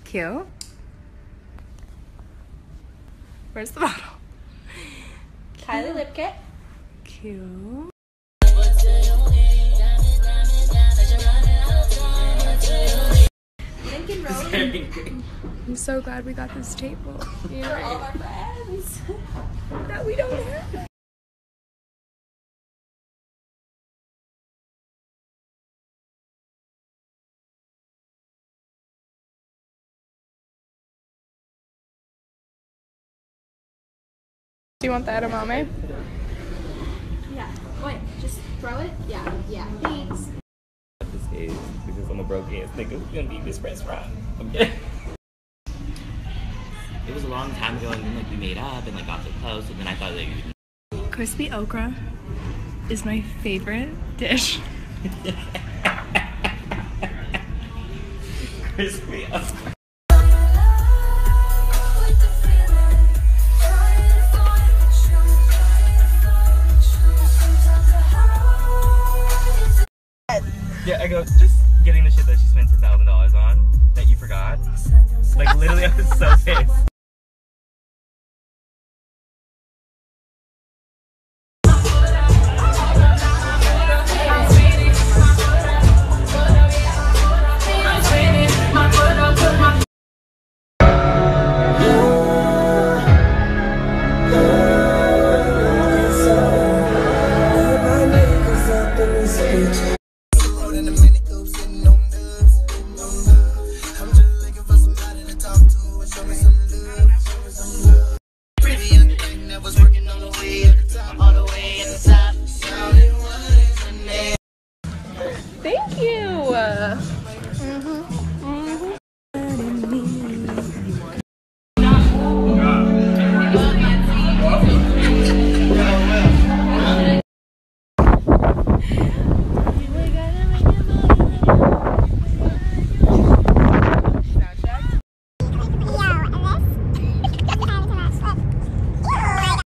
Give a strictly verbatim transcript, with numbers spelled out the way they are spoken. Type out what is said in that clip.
Cute. Where's the bottle? Kylie lip kit. Cute. Lincoln Road. I'm so glad we got this table. You For all of our friends. that we don't have. Do you want the edamame? Yeah. Wait, just throw it? Yeah. Yeah. Thanks. This is because I'm a broke ass nigga who's gonna be this restaurant. I'm kidding. It was a long time ago, and then like we made up and like got so close, and then I thought that you. Crispy okra is my favorite dish. Crispy okra. Yeah, I go, just getting the shit that she spent ten thousand dollars on, that you forgot. Like, literally, I was so pissed. Thank you. Mm-hmm. Mm-hmm.